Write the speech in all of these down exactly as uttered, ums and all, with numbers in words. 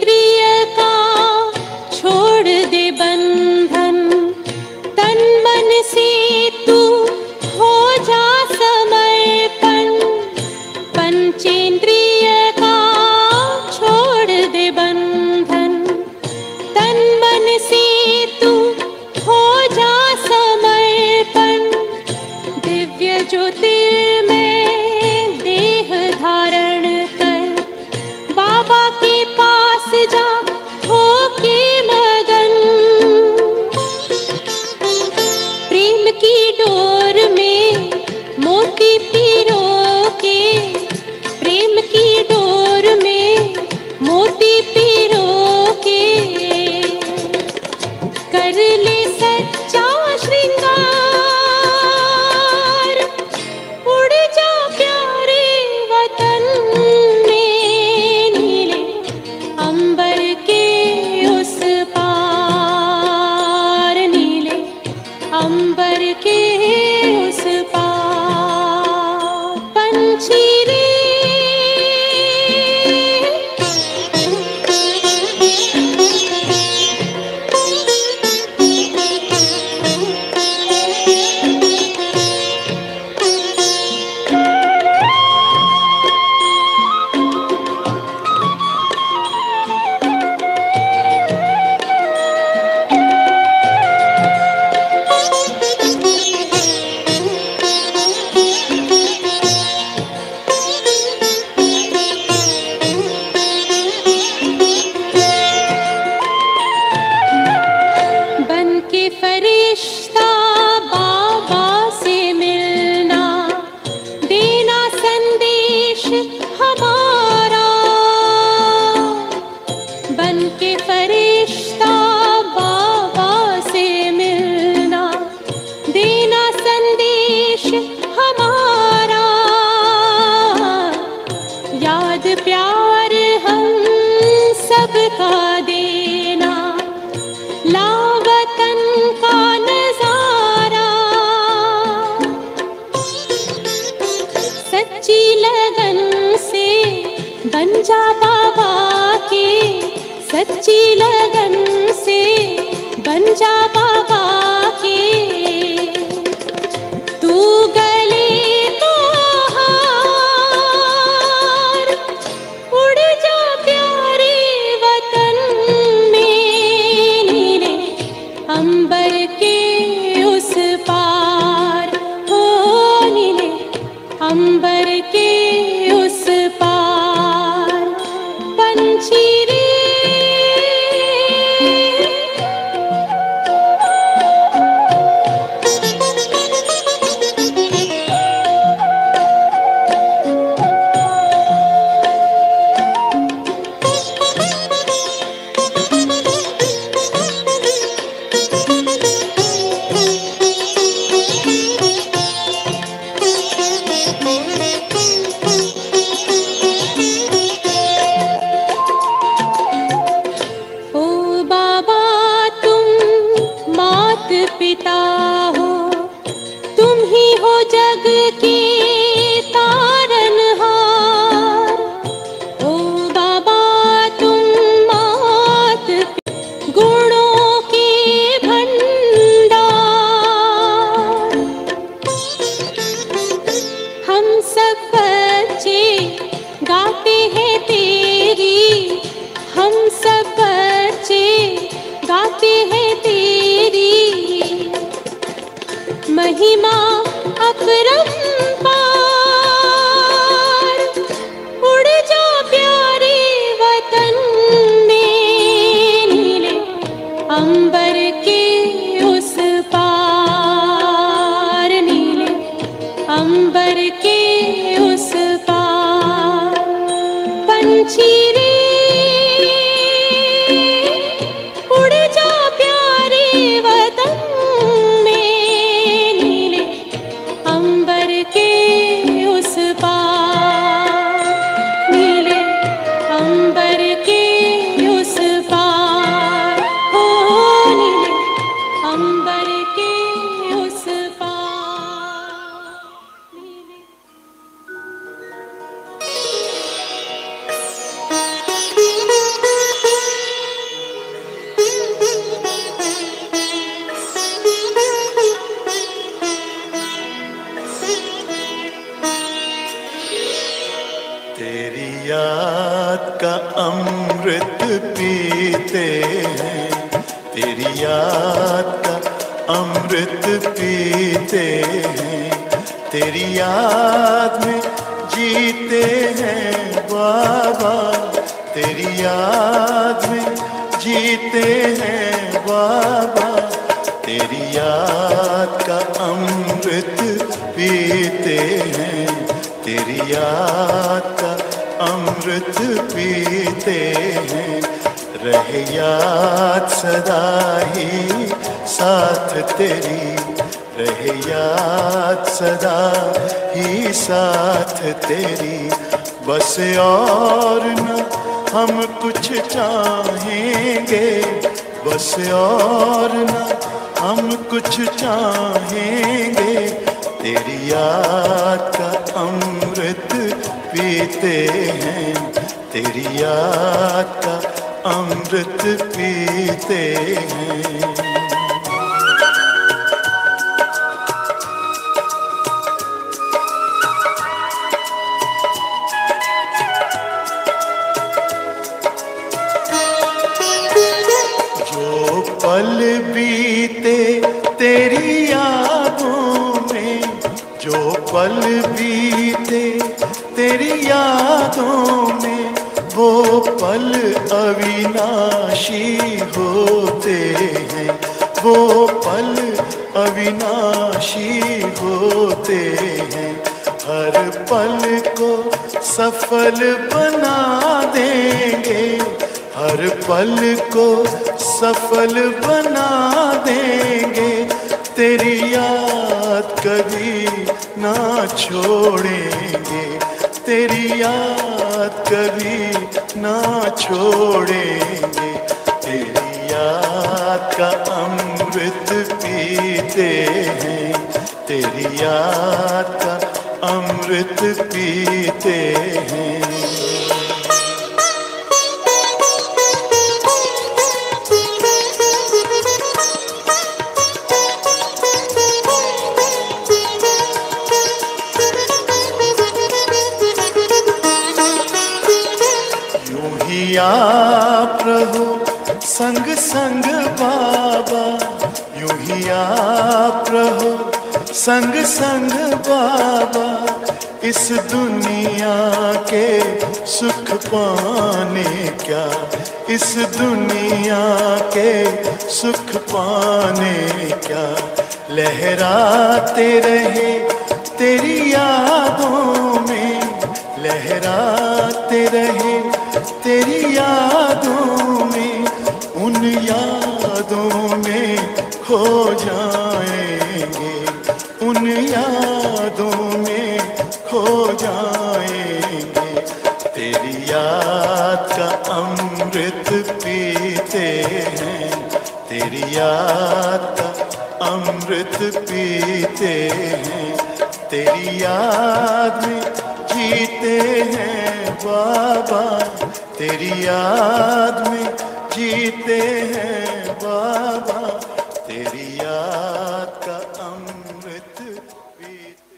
पंचेंद्रिय का छोड़ दे बंधन, तन मन से तू हो जा समर्पण। पंचेंद्रिय का छोड़ दे बंधन, तन मन से तू हो जा समर्पण। दिव्य ज्योतिर्मय देह धारण कर, बाबा के पास जा होके मगन। प्रेम की डोर में मोती पिरो के, प्रेम की डोर में मोती पिरो के, कर ले सच्चा श्रृंगार। उड़ जा प्यारे वतन में, नीले अंबर के उस पार, नीले अंबर के उस पार। पंछी रे बन के फरिश्ता बाबा से मिलना, देना संदेश हमारा। बन के फरिश्ता बाबा से मिलना, देना संदेश हमारा। याद प्यार हम सबका देना, ला वतन का नजारा। सच्ची लगन से बन जा बाबा के, सच्ची लगन से बन जा बाबा के। तू गले को हार, उड़ जा प्यारे वतन में, नीले अंबर के उस पार। हो नीले अंबर के उस पार। पंछी रे पिता हो, तुम ही हो जग के तारनहार। ओ बाबा तुम मात गुणों के भंडार। हम सब बच्चे गाते हैं तेरी, हम सब बच्चे गाते हैं तेरी महिमा अपरंपार। उड़ जा प्यारे वतन में, नीले अंबर के उस पार, नीले अंबर के उस पार। पंछी रे उड़ जा प्यारे वतन में, नीले अंबर पीते हैं, तेरी याद का अमृत पीते हैं, तेरी याद में जीते हैं बाबा, तेरी याद में जीते हैं बाबा, तेरी याद का अमृत पीते हैं, तेरी याद का अमृत पीते हैं। रहे याद सदा ही साथ तेरी, रहे याद सदा ही साथ तेरी, बस और न हम कुछ चाहेंगे, बस और न हम कुछ चाहेंगे, तेरी याद का अमृत पीते हैं, तेरी याद का अमृत पीते हैं। जो पल बीते तेरी यादों में, जो पल बीते तेरी यादों में, वो पल अविनाशी होते हैं, वो पल अविनाशी होते हैं। हर पल को सफल बना देंगे, हर पल को सफल बना देंगे, तेरी याद कभी ना छोड़ेंगे, तेरी याद कभी ना छोड़ेंगे, तेरी याद का अमृत पीते हैं, तेरी याद का अमृत पीते हैं। आप रहो संग संग बाबा, यूं ही आप रहो संग संग बाबा, इस दुनिया के सुख पाने क्या, इस दुनिया के सुख पाने क्या, लहराते रहे तेरी यादों में, लहराते रहे तेरी यादों में, उन यादों में खो जाएंगे, उन यादों में खो जाएंगे, तेरी याद का अमृत पीते हैं, तेरी याद का अमृत पीते हैं, तेरी याद में जीते हैं बाबा, तेरी याद में जीते हैं बाबा, तेरी याद का अमृत पीते।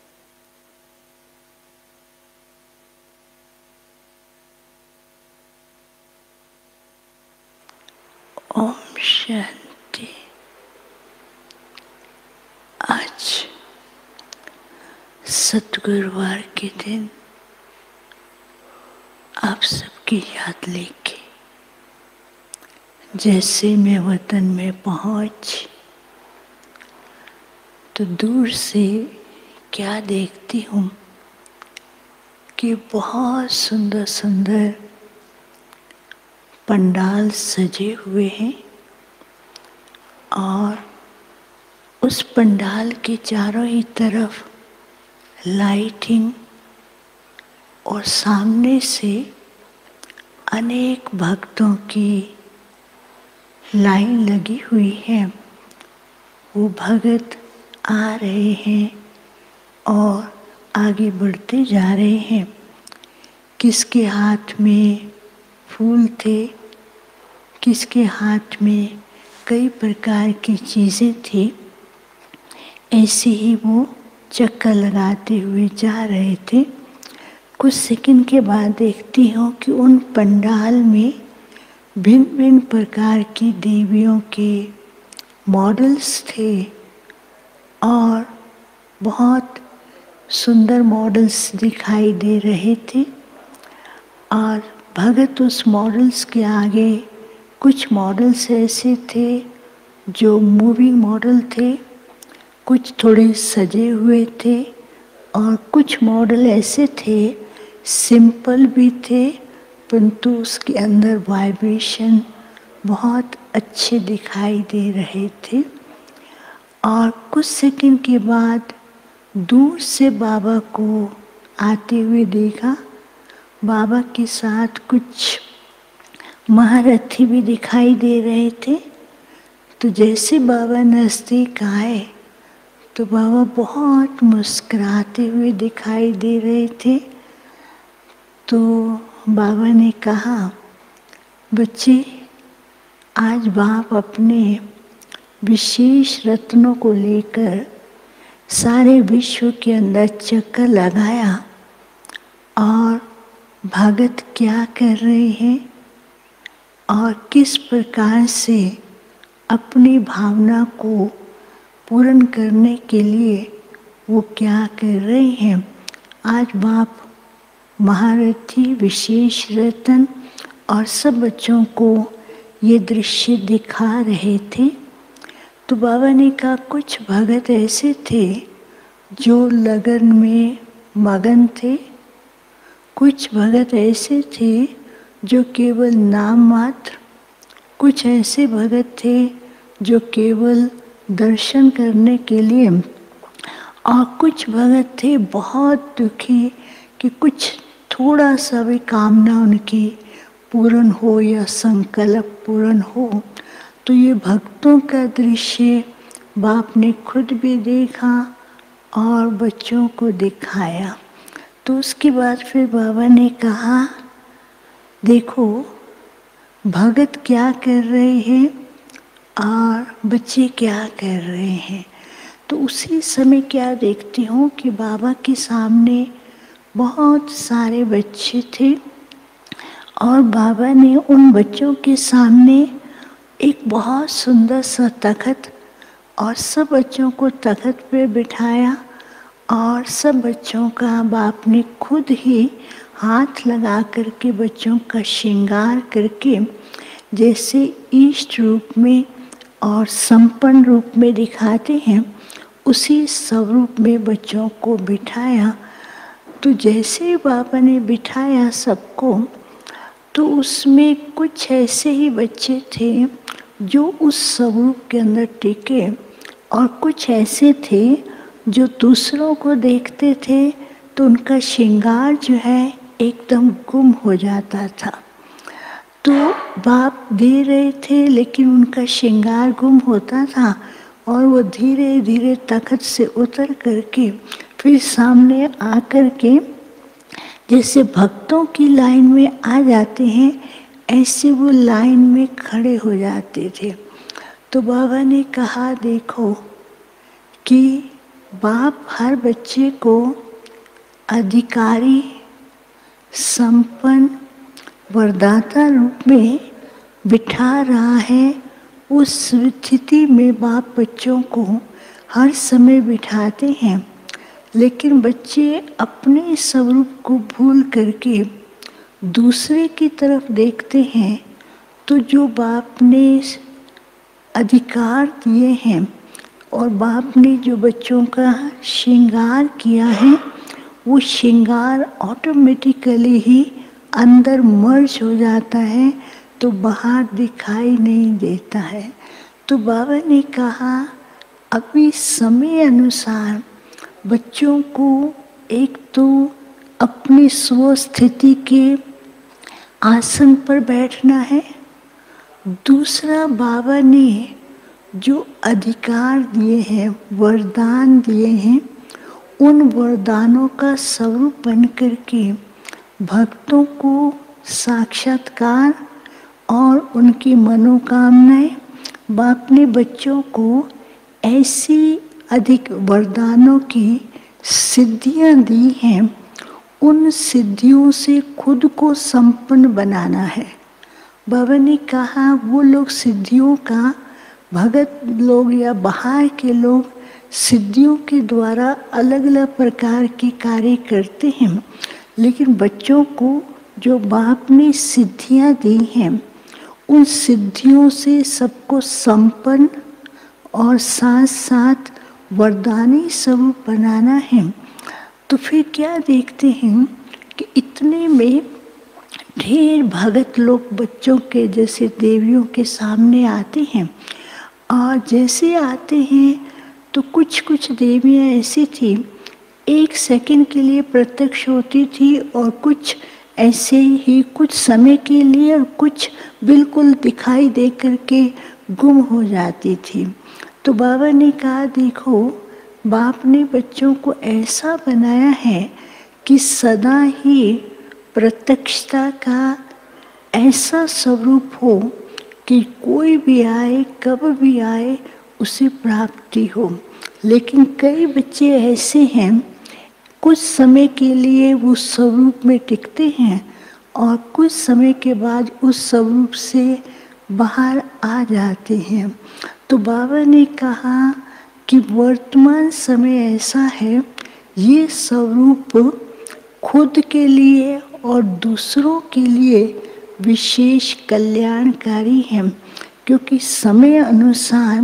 ओम शांति। आज सतगुरुवार के दिन आप सबकी याद लेके जैसे मैं वतन में पहुंच तो दूर से क्या देखती हूँ कि बहुत सुंदर सुंदर पंडाल सजे हुए हैं और उस पंडाल के चारों ही तरफ लाइटिंग और सामने से अनेक भक्तों की लाइन लगी हुई है। वो भगत आ रहे हैं और आगे बढ़ते जा रहे हैं। किसके हाथ में फूल थे, किसके हाथ में कई प्रकार की चीज़ें थी। ऐसे ही वो चक्कर लगाते हुए जा रहे थे। कुछ सेकंड के बाद देखती हूँ कि उन पंडाल में भिन्न भिन्न प्रकार की देवियों के मॉडल्स थे और बहुत सुंदर मॉडल्स दिखाई दे रहे थे। और भगत उस मॉडल्स के आगे, कुछ मॉडल्स ऐसे थे जो मूविंग मॉडल थे, कुछ थोड़े सजे हुए थे और कुछ मॉडल ऐसे थे सिंपल भी थे परंतु उसके अंदर वाइब्रेशन बहुत अच्छे दिखाई दे रहे थे। और कुछ सेकंड के बाद दूर से बाबा को आते हुए देखा। बाबा के साथ कुछ महारथी भी दिखाई दे रहे थे। तो जैसे बाबा नज़दीक आए तो बाबा बहुत मुस्कुराते हुए दिखाई दे रहे थे। तो बाबा ने कहा, बच्चे, आज बाप अपने विशेष रत्नों को लेकर सारे विश्व के अंदर चक्कर लगाया और भगत क्या कर रहे हैं और किस प्रकार से अपनी भावना को पूर्ण करने के लिए वो क्या कर रहे हैं। आज बाप महारथी, विशेष रत्न और सब बच्चों को ये दृश्य दिखा रहे थे। तो बाबा ने कहा, कुछ भगत ऐसे थे जो लगन में मगन थे, कुछ भगत ऐसे थे जो केवल नाम मात्र, कुछ ऐसे भगत थे जो केवल दर्शन करने के लिए, और कुछ भगत थे बहुत दुखी कि कुछ थोड़ा सा भी कामना उनकी पूर्ण हो या संकल्प पूर्ण हो। तो ये भक्तों का दृश्य बाप ने खुद भी देखा और बच्चों को दिखाया। तो उसके बाद फिर बाबा ने कहा, देखो भगत क्या कर रहे हैं और बच्चे क्या कर रहे हैं। तो उसी समय क्या देखती हूँ कि बाबा के सामने बहुत सारे बच्चे थे और बाबा ने उन बच्चों के सामने एक बहुत सुंदर सा तख्त और सब बच्चों को तख्त पे बिठाया और सब बच्चों का बाप ने खुद ही हाथ लगा करके बच्चों का श्रृंगार करके जैसे इष्ट रूप में और संपन्न रूप में दिखाते हैं उसी स्वरूप में बच्चों को बिठाया। तो जैसे बाबा ने बिठाया सबको, तो उसमें कुछ ऐसे ही बच्चे थे जो उस स्वरूप के अंदर टिके और कुछ ऐसे थे जो दूसरों को देखते थे तो उनका श्रृंगार जो है एकदम गुम हो जाता था। तो बाप दे रहे थे लेकिन उनका श्रृंगार गुम होता था और वो धीरे धीरे तख्त से उतर करके फिर सामने आकर के जैसे भक्तों की लाइन में आ जाते हैं ऐसे वो लाइन में खड़े हो जाते थे। तो बाबा ने कहा, देखो कि बाप हर बच्चे को अधिकारी, संपन्न, वरदाता रूप में बिठा रहा है। उस स्थिति में बाप बच्चों को हर समय बिठाते हैं, लेकिन बच्चे अपने स्वरूप को भूल करके दूसरे की तरफ देखते हैं। तो जो बाप ने अधिकार दिए हैं और बाप ने जो बच्चों का श्रृंगार किया है वो श्रृंगार ऑटोमेटिकली ही अंदर मर्ज हो जाता है, तो बाहर दिखाई नहीं देता है। तो बाबा ने कहा, अभी समय अनुसार बच्चों को एक तो अपनी स्वस्थिति के आसन पर बैठना है, दूसरा बाबा ने जो अधिकार दिए हैं, वरदान दिए हैं, उन वरदानों का स्वरूप बन करके भक्तों को साक्षात्कार और उनकी मनोकामनाएं, बाप ने बच्चों को ऐसी अधिक वरदानों की सिद्धियां दी हैं, उन सिद्धियों से खुद को संपन्न बनाना है। बाबा ने कहा वो लोग सिद्धियों का, भगत लोग या बाहर के लोग सिद्धियों के द्वारा अलग अलग प्रकार के कार्य करते हैं, लेकिन बच्चों को जो बाप ने सिद्धियां दी हैं उन सिद्धियों से सबको संपन्न और साथ साथ वरदानी स्वरूप बनाना है। तो फिर क्या देखते हैं कि इतने में ढेर भगत लोग बच्चों के जैसे देवियों के सामने आते हैं, और जैसे आते हैं तो कुछ कुछ देवियाँ ऐसी थी एक सेकंड के लिए प्रत्यक्ष होती थी, और कुछ ऐसे ही कुछ समय के लिए, और कुछ बिल्कुल दिखाई दे करके गुम हो जाती थी। तो बाबा ने कहा देखो, बाप ने बच्चों को ऐसा बनाया है कि सदा ही प्रत्यक्षता का ऐसा स्वरूप हो कि कोई भी आए कब भी आए उसे प्राप्ति हो। लेकिन कई बच्चे ऐसे हैं कुछ समय के लिए वो स्वरूप में टिकते हैं और कुछ समय के बाद उस स्वरूप से बाहर आ जाते हैं। तो बाबा ने कहा कि वर्तमान समय ऐसा है, ये स्वरूप खुद के लिए और दूसरों के लिए विशेष कल्याणकारी है, क्योंकि समय अनुसार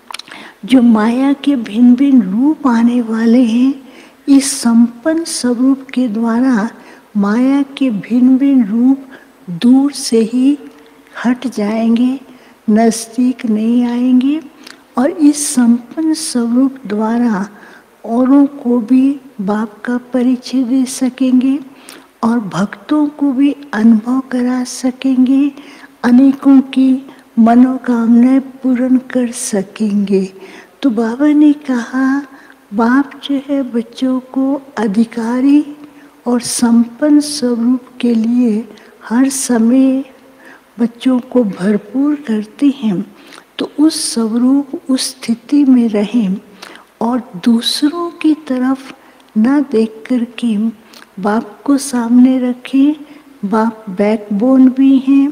जो माया के भिन्न भिन्न रूप आने वाले हैं, इस संपन्न स्वरूप के द्वारा माया के भिन्न भिन्न रूप दूर से ही हट जाएंगे, नज़दीक नहीं आएंगे, और इस संपन्न स्वरूप द्वारा औरों को भी बाप का परिचय दे सकेंगे और भक्तों को भी अनुभव करा सकेंगे, अनेकों की मनोकामनाएं पूर्ण कर सकेंगे। तो बाबा ने कहा बाप जो है बच्चों को अधिकारी और संपन्न स्वरूप के लिए हर समय बच्चों को भरपूर करते हैं, तो उस स्वरूप उस स्थिति में रहें और दूसरों की तरफ न देख कर के बाप को सामने रखें। बाप बैकबोन भी हैं,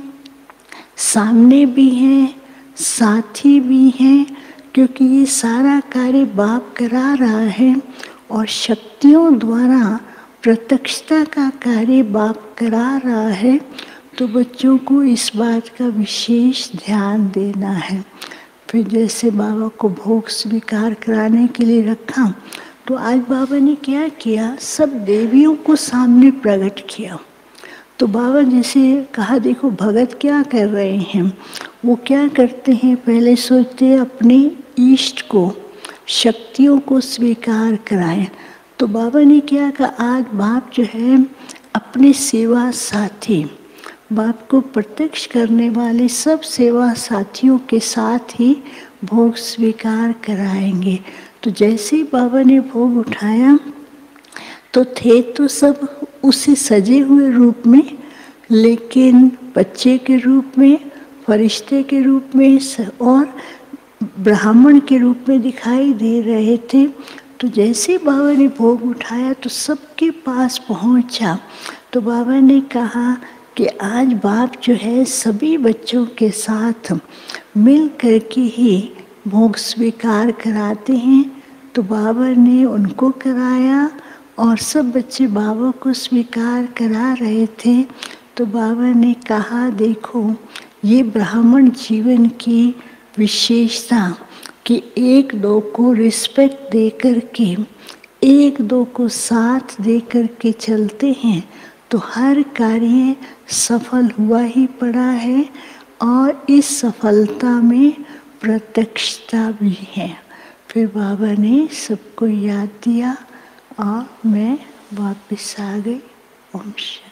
सामने भी हैं, साथी भी हैं, क्योंकि ये सारा कार्य बाप करा रहा है और शक्तियों द्वारा प्रत्यक्षता का कार्य बाप करा रहा है। तो बच्चों को इस बात का विशेष ध्यान देना है। फिर जैसे बाबा को भोग स्वीकार कराने के लिए रखा, तो आज बाबा ने क्या किया, सब देवियों को सामने प्रकट किया। तो बाबा जैसे कहा देखो भगत क्या कर रहे हैं, वो क्या करते हैं, पहले सोचते हैं अपने इष्ट को, शक्तियों को स्वीकार कराएं। तो बाबा ने क्या कहा, आज बाप जो है अपने सेवा साथी, बाप को प्रत्यक्ष करने वाले सब सेवा साथियों के साथ ही भोग स्वीकार कराएंगे। तो जैसे ही बाबा ने भोग उठाया तो थे तो सब उसे सजे हुए रूप में, लेकिन बच्चे के रूप में, फरिश्ते के रूप में और ब्राह्मण के रूप में दिखाई दे रहे थे। तो जैसे बाबा ने भोग उठाया तो सबके पास पहुंचा। तो बाबा ने कहा कि आज बाप जो है सभी बच्चों के साथ मिल कर के ही भोग स्वीकार कराते हैं। तो बाबा ने उनको कराया और सब बच्चे बाबा को स्वीकार करा रहे थे। तो बाबा ने कहा देखो ये ब्राह्मण जीवन की विशेषता कि एक दो को रिस्पेक्ट दे कर के, एक दो को साथ दे कर के चलते हैं, तो हर कार्य सफल हुआ ही पड़ा है और इस सफलता में प्रत्यक्षता भी है। फिर बाबा ने सबको याद दिया और मैं वापस आ गई। ओम शांति।